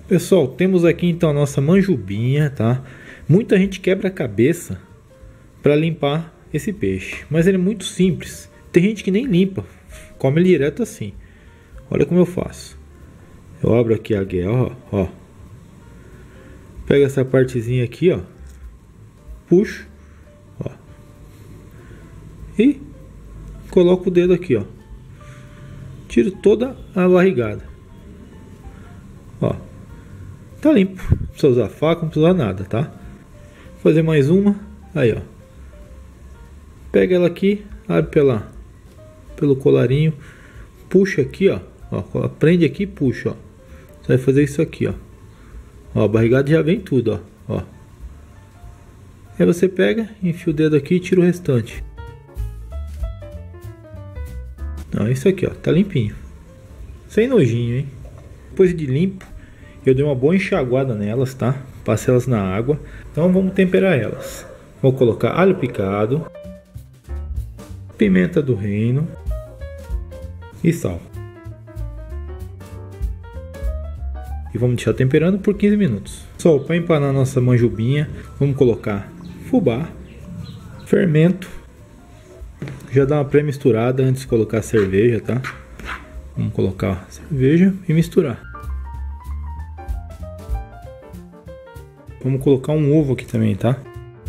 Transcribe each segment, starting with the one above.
Pessoal, temos aqui então a nossa manjubinha, tá? Muita gente quebra a cabeça para limpar esse peixe, mas ele é muito simples. Tem gente que nem limpa, come ele direto assim. Olha como eu faço. Eu abro aqui a guela, ó. Pego essa partezinha aqui, ó. Puxo, ó. E coloco o dedo aqui, ó. Tiro toda a barrigada. Ó. Tá limpo. Não precisa usar faca, não precisa usar nada, tá? Vou fazer mais uma. Aí, ó. Pega ela aqui, abre pelo colarinho. Puxa aqui, ó. Prende aqui e puxa, ó. Você vai fazer isso aqui, ó. Ó, a barrigada já vem tudo, ó. Aí você pega, enfia o dedo aqui e tira o restante. Ó, isso aqui, ó. Tá limpinho. Sem nojinho, hein? Depois de limpo, eu dei uma boa enxaguada nelas, tá? Passei elas na água. Então vamos temperar elas. Vou colocar alho picado, pimenta do reino e sal. E vamos deixar temperando por 15 minutos. Só para empanar nossa manjubinha, vamos colocar fubá, fermento. Já dá uma pré-misturada antes de colocar a cerveja, tá? Vamos colocar a cerveja e misturar. Vamos colocar um ovo aqui também, tá?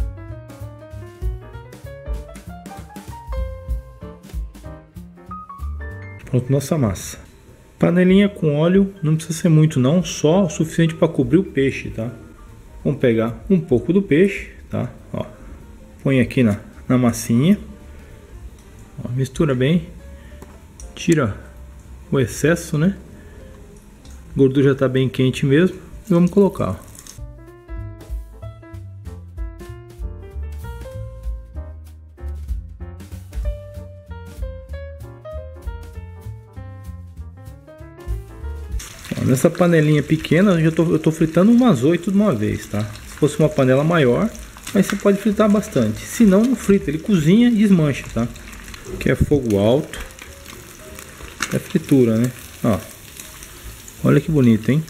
Pronto, nossa massa. Panelinha com óleo, não precisa ser muito não, só o suficiente para cobrir o peixe, tá? Vamos pegar um pouco do peixe, tá? Ó, põe aqui na massinha. Ó, mistura bem. Tira o excesso, né? A gordura já está bem quente mesmo. E vamos colocar, ó. Nessa panelinha pequena eu tô fritando umas 8 de uma vez, tá? Se fosse uma panela maior, aí você pode fritar bastante. Se não, não frita, ele cozinha e desmancha, tá? Aqui é fogo alto. É fritura, né? Ó. Olha que bonito, hein?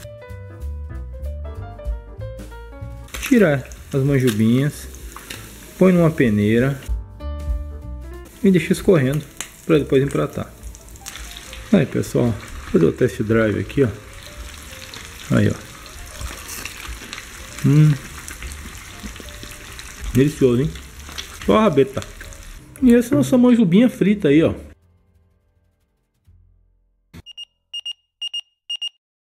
Tira as manjubinhas, põe numa peneira e deixa escorrendo para depois empratar. Aí, pessoal, vou fazer o test drive aqui, ó. Aí, ó. Delicioso, hein? Só a rabeta. E essa é a nossa manjubinha frita aí, ó.